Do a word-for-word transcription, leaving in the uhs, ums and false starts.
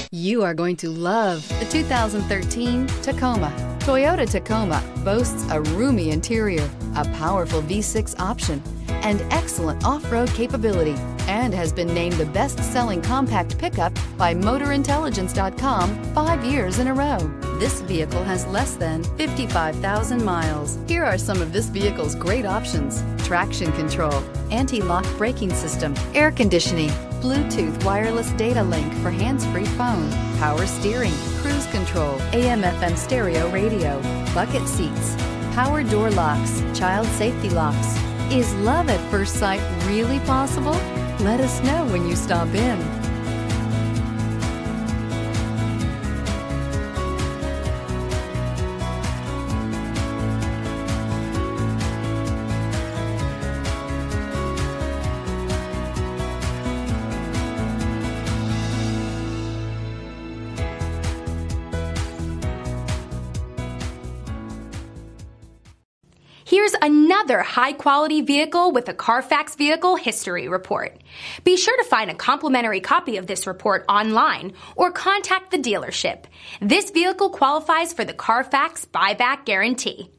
You are going to love the two thousand thirteen Tacoma. Toyota Tacoma boasts a roomy interior, a powerful V six option, and excellent off-road capability, and has been named the best-selling compact pickup by Motor Intelligence dot com five years in a row. This vehicle has less than fifty-five thousand miles. Here are some of this vehicle's great options: traction control, anti-lock braking system, air conditioning, Bluetooth wireless data link for hands-free phone, power steering, cruise control, A M F M stereo radio, bucket seats, power door locks, child safety locks. Is love at first sight really possible? Let us know when you stop in. Here's another high-quality vehicle with a Carfax Vehicle History Report. Be sure to find a complimentary copy of this report online or contact the dealership. This vehicle qualifies for the Carfax Buyback Guarantee.